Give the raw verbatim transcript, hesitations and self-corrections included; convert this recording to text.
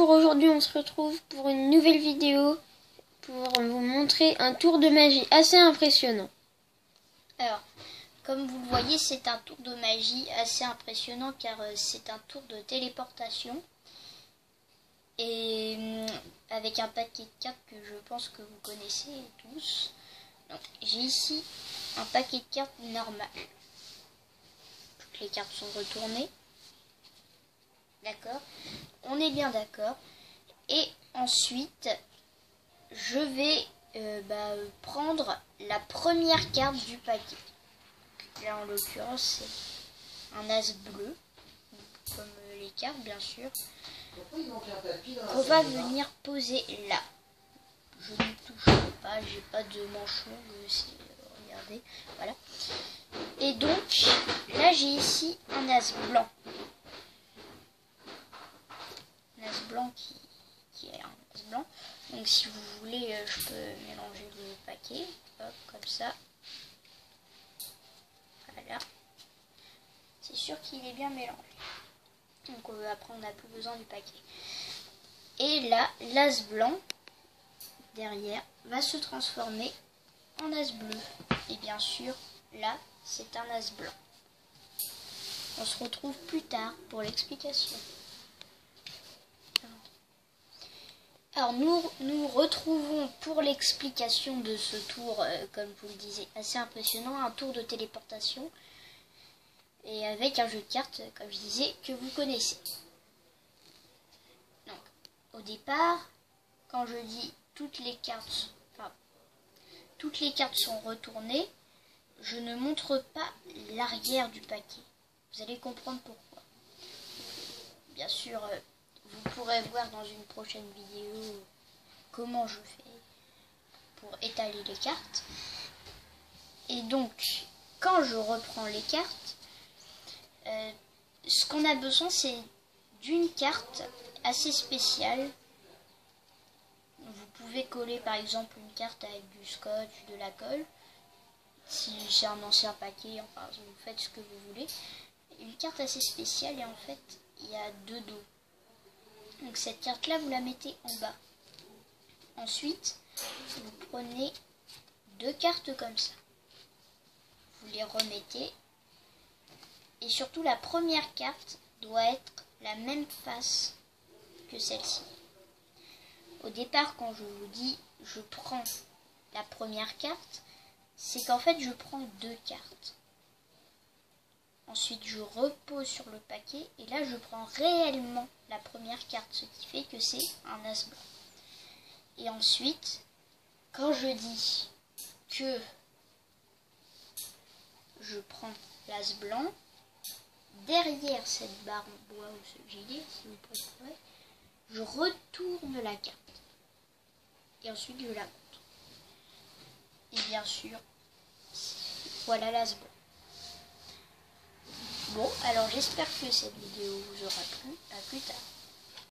aujourd'hui on se retrouve pour une nouvelle vidéo pour vous montrer un tour de magie assez impressionnant. Alors, comme vous le voyez, c'est un tour de magie assez impressionnant car euh, c'est un tour de téléportation. Et euh, avec un paquet de cartes que je pense que vous connaissez tous. Donc, j'ai ici un paquet de cartes normal. Toutes les cartes sont retournées. D'accord? On est bien d'accord. Et ensuite, je vais euh, bah, prendre la première carte du paquet. Là, en l'occurrence, c'est un as bleu, comme euh, les cartes, bien sûr, qu'on va venir poser là. Je ne touche pas, j'ai pas de manchon, regardez, voilà. Et donc, là, j'ai ici un as blanc. Un as blanc qui, qui est un as blanc. Donc, si vous voulez, je peux mélanger le paquet, hop, comme ça. Voilà. C'est sûr qu'il est bien mélangé. Donc euh, après on n'a plus besoin du paquet. Et là, l'as blanc, derrière, va se transformer en as bleu. Et bien sûr, là, c'est un as blanc. On se retrouve plus tard pour l'explication. Alors nous nous retrouvons pour l'explication de ce tour, euh, comme vous le disiez, assez impressionnant, un tour de téléportation. Et avec un jeu de cartes, comme je disais, que vous connaissez. Donc, au départ, quand je dis toutes les cartes, enfin, toutes les cartes sont retournées, je ne montre pas l'arrière du paquet. Vous allez comprendre pourquoi. Bien sûr, vous pourrez voir dans une prochaine vidéo comment je fais pour étaler les cartes. Et donc, quand je reprends les cartes, Euh, ce qu'on a besoin, c'est d'une carte assez spéciale. Vous pouvez coller par exemple une carte avec du scotch, de la colle. Si c'est un ancien paquet, enfin vous faites ce que vous voulez. Une carte assez spéciale et en fait il y a deux dos. Donc cette carte là vous la mettez en bas. Ensuite vous prenez deux cartes comme ça. Vous les remettez. Et surtout, la première carte doit être la même face que celle-ci. Au départ, quand je vous dis je prends la première carte, c'est qu'en fait, je prends deux cartes. Ensuite, je repose sur le paquet et là, je prends réellement la première carte, ce qui fait que c'est un as blanc. Et ensuite, quand je dis que je prends l'as blanc, derrière cette barre en bois ou ce gilet, si vous préférez, je retourne la carte. Et ensuite, je la montre. Et bien sûr, voilà l'as blanc. Bon, alors j'espère que cette vidéo vous aura plu. À plus tard.